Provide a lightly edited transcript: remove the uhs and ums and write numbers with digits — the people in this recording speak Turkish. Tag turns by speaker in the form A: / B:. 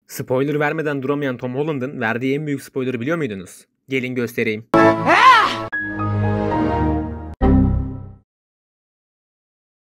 A: Spoiler vermeden duramayan Tom Holland'ın verdiği en büyük spoiler'ı biliyor muydunuz? Gelin göstereyim.